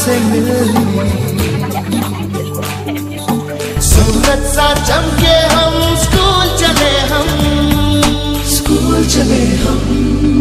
से मिलनी। सूरज सा चमके हम स्कूल चले हम, स्कूल चले हम।